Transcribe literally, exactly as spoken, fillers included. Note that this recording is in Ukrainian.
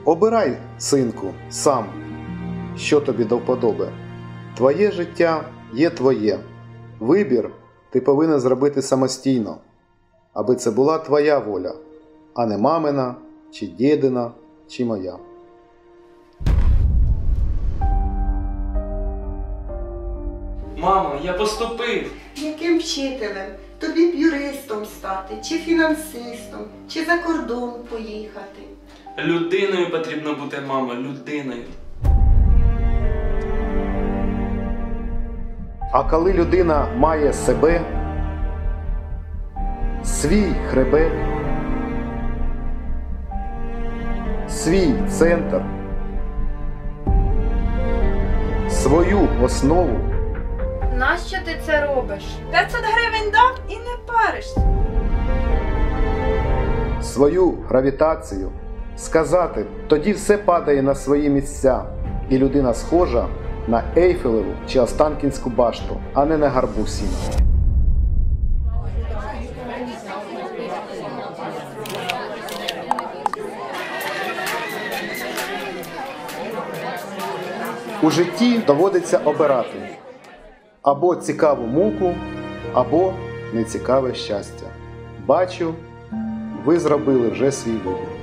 Обирай, синку, сам, що тобі до вподоби. Твоє життя є твоє. Вибір ти повинен зробити самостійно, аби це була твоя воля, а не мамина, чи дідина, чи моя. Мамо, я поступив. Яким вчителем? Тобі б юристом стати, чи фінансистом, чи за кордон поїхати. Людиною потрібно бути, мамо, людиною. А коли людина має себе, свій хребет, свій центр, свою основу, Нащо ти це робиш? п'ятсот гривень дав і не паришся. свою гравітацію, сказати, тоді все падає на свої місця, і людина схожа на Ейфелеву чи Останкінську башту, а не на гарбу сіна. У житті доводиться обирати або цікаву муку, або нецікаве щастя. Бачу, ви зробили вже свій вибір.